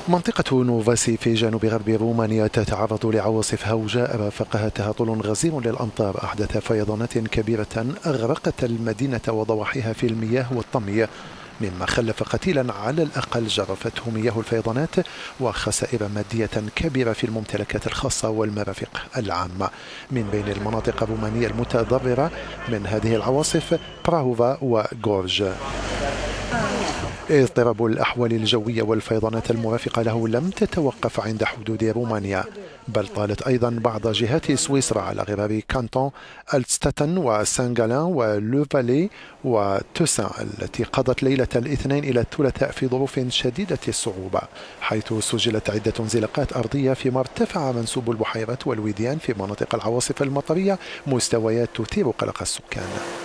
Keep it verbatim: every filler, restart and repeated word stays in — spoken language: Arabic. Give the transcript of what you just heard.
منطقة نوفاسي في جنوب غرب رومانيا تتعرض لعواصف هوجاء رافقها تهطل غزير للأمطار أحدث فيضانات كبيرة أغرقت المدينة وضواحيها في المياه والطمي، مما خلف قتيلا على الأقل جرفته مياه الفيضانات وخسائر مادية كبيرة في الممتلكات الخاصة والمرافق العامة. من بين المناطق الرومانية المتضررة من هذه العواصف براهوفا وغورج. اضطراب الأحوال الجوية والفيضانات المرافقة له لم تتوقف عند حدود رومانيا، بل طالت أيضا بعض جهات سويسرا على غرار كانتون الستاتن وسانغالان ولوفالي وتوسان التي قضت ليلة الاثنين إلى الثلاثاء في ظروف شديدة الصعوبة، حيث سجلت عدة انزلاقات أرضية، فيما ارتفع منسوب البحيرات والوديان في مناطق العواصف المطرية مستويات تثير قلق السكان.